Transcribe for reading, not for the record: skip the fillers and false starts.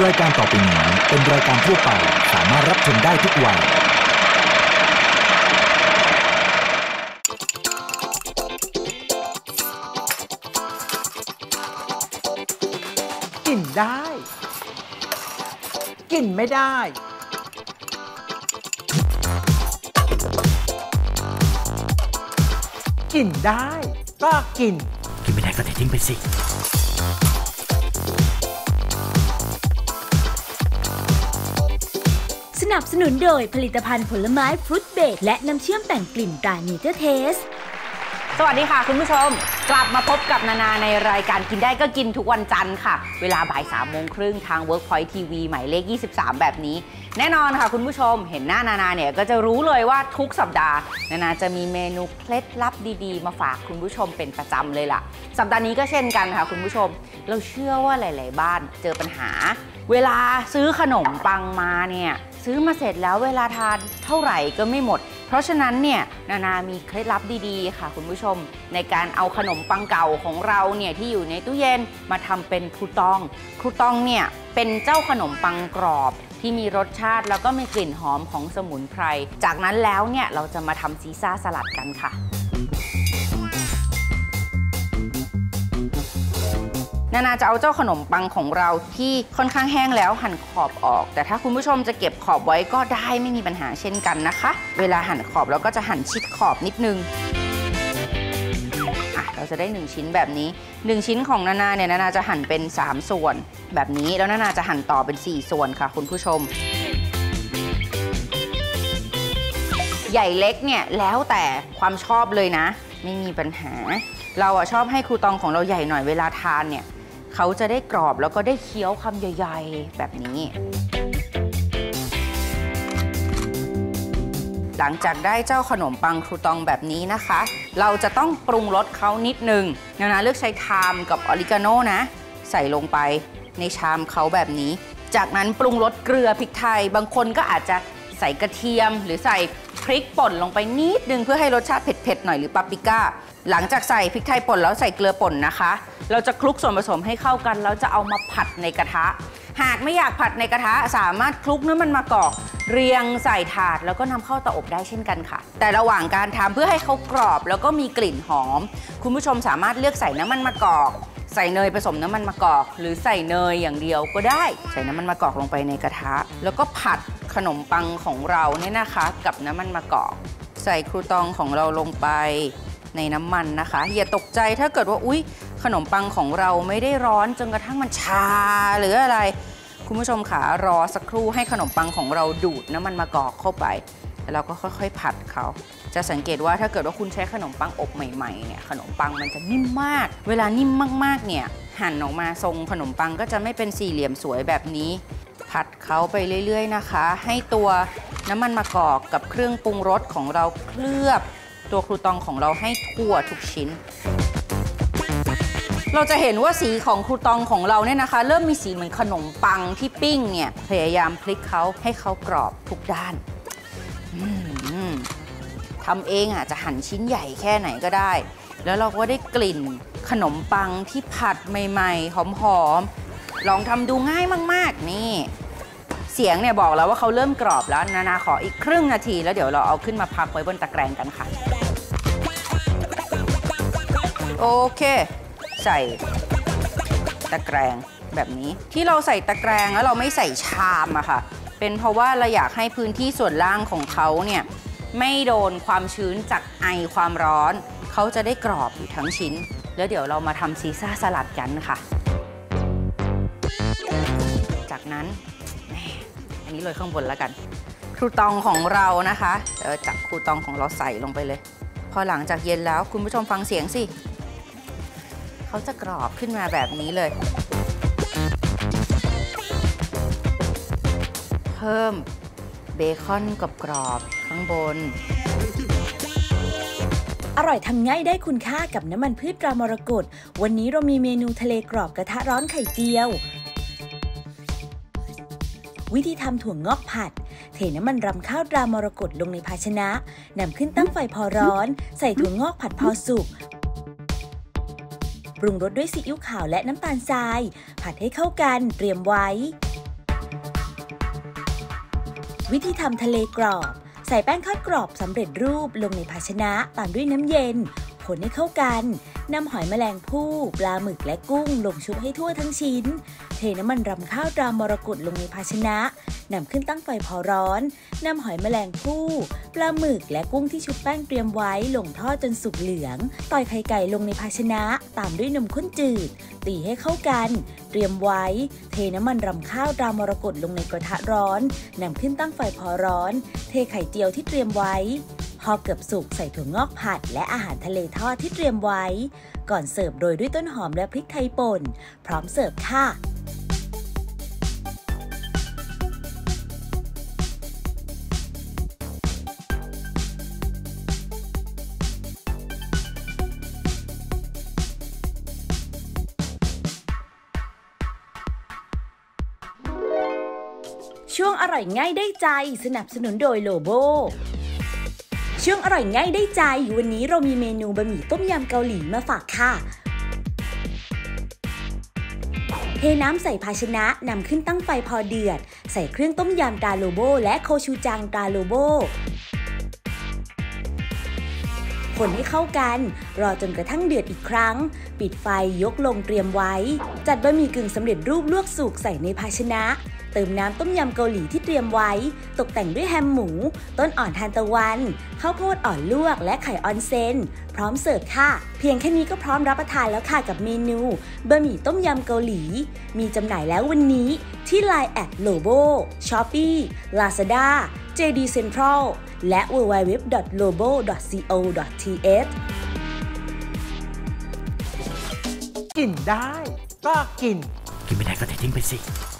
รายการต่อไปนี้เป็นรายการทั่วไปสามารถรับชมได้ทุกวัยกินได้กินไม่ได้กินได้ก็กินไม่ได้ก็เททิ้งไปสิสนับสนุนโดยผลิตภัณฑ์ผลไม้ฟรุตเบรดและน้ำเชื่อมแต่งกลิ่นตราเนเจอร์เทสสวัสดีค่ะคุณผู้ชมกลับมาพบกับนานาในรายการกินได้ก็กินทุกวันจันทร์ค่ะเวลาบ่าย 3:30 ทาง Workpoint TV หมายเลข 23 แบบนี้แน่นอนค่ะคุณผู้ชมเห็นหน้านานาเนี่ยก็จะรู้เลยว่าทุกสัปดาห์นานาจะมีเมนูเคล็ดลับดีๆมาฝากคุณผู้ชมเป็นประจำเลยล่ะสัปดาห์นี้ก็เช่นกันค่ะคุณผู้ชมเราเชื่อว่าหลายๆบ้านเจอปัญหาเวลาซื้อขนมปังมาเนี่ยซื้อมาเสร็จแล้วเวลาทานเท่าไหร่ก็ไม่หมดเพราะฉะนั้นเนี่ยนานามีเคล็ดลับดีๆค่ะคุณผู้ชมในการเอาขนมปังเก่าของเราเนี่ยที่อยู่ในตู้เย็นมาทำเป็นครูตองเนี่ยเป็นเจ้าขนมปังกรอบที่มีรสชาติแล้วก็มีกลิ่นหอมของสมุนไพรจากนั้นแล้วเนี่ยเราจะมาทำซีซ่าสลัดกันค่ะนานาจะเอาเจ้าขนมปังของเราที่ค่อนข้างแห้งแล้วหั่นขอบออกแต่ถ้าคุณผู้ชมจะเก็บขอบไว้ก็ได้ไม่มีปัญหาเช่นกันนะคะเวลาหั่นขอบเราก็จะหั่นชิดขอบนิดนึงเราจะได้1ชิ้นแบบนี้1ชิ้นของนานาเนี่ยนานาจะหั่นเป็น3ส่วนแบบนี้แล้วนานาจะหั่นต่อเป็น4ส่วนค่ะคุณผู้ชมใหญ่เล็กเนี่ยแล้วแต่ความชอบเลยนะไม่มีปัญหาเราชอบให้ครูตองของเราใหญ่หน่อยเวลาทานเนี่ยเขาจะได้กรอบแล้วก็ได้เคี้ยวคำใหญ่ๆแบบนี้หลังจากได้เจ้าขนมปังครูตองแบบนี้นะคะเราจะต้องปรุงรสเขานิดนึงนาเลือกใช้ไทม์กับออริกาโน่นะใส่ลงไปในชามเขาแบบนี้จากนั้นปรุงรสเกลือพริกไทยบางคนก็อาจจะใส่กระเทียมหรือใส่พริกป่นลงไปนิดนึงเพื่อให้รสชาติเผ็ดๆหน่อยหรือปาปริก้าหลังจากใส่พริกไทยป่นแล้วใส่เกลือป่นนะคะเราจะคลุกส่วนผสมให้เข้ากันแล้วจะเอามาผัดในกระทะหากไม่อยากผัดในกระทะสามารถคลุกน้ำมันมะกอกเรียงใส่ถาดแล้วก็นำเข้าเตาอบได้เช่นกันค่ะแต่ระหว่างการทำเพื่อให้เขากรอบแล้วก็มีกลิ่นหอมคุณผู้ชมสามารถเลือกใส่น้ำมันมะกอกใส่เนยผสมน้ำมันมะกอกหรือใส่เนยอย่างเดียวก็ได้ใส่น้ำมันมะกอกลงไปในกระทะแล้วก็ผัดขนมปังของเราเนี่ยนะคะกับน้ำมันมะกอกใส่ครูตองของเราลงไปในน้ำมันนะคะอย่าตกใจถ้าเกิดว่าอุ๊ยขนมปังของเราไม่ได้ร้อนจนกระทั่งมันชาหรืออะไรคุณผู้ชมค่ะรอสักครู่ให้ขนมปังของเราดูดน้ำมันมะกอกเข้าไปแล้วเราก็ค่อยๆผัดเขาจะสังเกตว่าถ้าเกิดว่าคุณใช้ขนมปังอบใหม่ๆเนี่ยขนมปังมันจะนิ่มมากเวลานิ่มมากๆเนี่ยหั่นออกมาทรงขนมปังก็จะไม่เป็นสี่เหลี่ยมสวยแบบนี้ผัดเขาไปเรื่อยๆนะคะให้ตัวน้ำมันมะกอกกับเครื่องปรุงรสของเราเคลือบตัวครูตองของเราให้ทั่วทุกชิ้นเราจะเห็นว่าสีของครูตองของเราเนี่ยนะคะเริ่มมีสีเหมือนขนมปังที่ปิ้งเนี่ยพยายามพลิกเขาให้เขากรอบทุกด้านทำเองจะหั่นชิ้นใหญ่แค่ไหนก็ได้แล้วเราก็ได้กลิ่นขนมปังที่ผัดใหม่ๆหอมๆลองทำดูง่ายมากๆนี่เสียงเนี่ยบอกแล้วว่าเขาเริ่มกรอบแล้วนานาขออีกครึ่งนาทีแล้วเดี๋ยวเราเอาขึ้นมาพักไว้บนตะแกรงกันค่ะโอเคใส่ตะแกรงแบบนี้ที่เราใส่ตะแกรงแล้วเราไม่ใส่ชามอะค่ะเป็นเพราะว่าเราอยากให้พื้นที่ส่วนล่างของเขาเนี่ยไม่โดนความชื้นจากไอความร้อนเขาจะได้กรอบอยู่ทั้งชิ้นแล้วเดี๋ยวเรามาทำซีซ่าสลัดกันค่ะจากนั้นอันนี้เลยข้างบนแล้วกันครูตองของเรานะคะเดี๋ยวจับครูตองของเราใส่ลงไปเลยพอหลังจากเย็นแล้วคุณผู้ชมฟังเสียงสิเขาจะกรอบขึ้นมาแบบนี้เลยเพิ่มเบคอนกรอบข้างบนอร่อยทำง่ายได้คุณค่ากับน้ำมันพืชตรามรกตวันนี้เรามีเมนูทะเลกรอบกระทะร้อนไข่เจียววิธีทำถั่วงอกผัดเทน้ำมันรำข้าวตรามรกตลงในภาชนะนำขึ้นตั้งไฟพอร้อนใส่ถั่วงอกผัดพอสุกปรุงรสด้วยซีอิ๊วขาวและน้ำตาลทรายผัดให้เข้ากันเตรียมไว้วิธีทำทะเลกรอบ ใส่แป้งทอดกรอบสำเร็จรูปลงในภาชนะตามด้วยน้ำเย็นคนให้เข้ากันนำหอยแมลงภู่ปลาหมึกและกุ้งลงชุบให้ทั่วทั้งชิ้นเทน้ำมันรำข้าวตรามรกตลงในภาชนะนำขึ้นตั้งไฟพอร้อนนำหอยแมลงภู่ปลาหมึกและกุ้งที่ชุบแป้งเตรียมไว้ลงทอดจนสุกเหลืองต่อยไข่ไก่ลงในภาชนะตามด้วยนมข้นจืดตีให้เข้ากันเตรียมไว้เทน้ำมันรำข้าวตรามรกตลงในกระทะร้อนนำขึ้นตั้งไฟพอร้อนเทไข่เจียวที่เตรียมไว้พอเกือบสุกใส่ถั่วงอกผัดและอาหารทะเลทอดที่เตรียมไว้ก่อนเสิร์ฟโรยด้วยต้นหอมและพริกไทยป่นพร้อมเสิร์ฟค่ะช่วงอร่อยง่ายได้ใจสนับสนุนโดยโลโบช่วงอร่อยง่ายได้ใจวันนี้เรามีเมนูบะหมี่ต้มยำเกาหลีมาฝากค่ะเทน้ำใส่ภาชนะนำขึ้นตั้งไฟพอเดือดใส่เครื่องต้มยำตราโลโบและโคชูจังตราโลโบคนให้เข้ากันรอจนกระทั่งเดือดอีกครั้งปิดไฟยกลงเตรียมไว้จัดบะหมี่กึ่งสำเร็จรูปลวกสุกใส่ในภาชนะเติมน้ำต้มยำเกาหลีที่เตรียมไว้ตกแต่งด้วยแฮมหมูต้นอ่อนทานตะวันข้าวโพดอ่อนลวกและไข่ออนเซนพร้อมเสิร์ฟค่ะเพียงแค่นี้ก็พร้อมรับประทานแล้วค่ะกับเมนูบะหมี่ต้มยำเกาหลีมีจำหน่ายแล้ววันนี้ที่ Line @lobo Shopee Lazada JD Central และ www.lobo.co.th กินได้ก็กินกินไม่ได้ก็เททิ้งไปสิ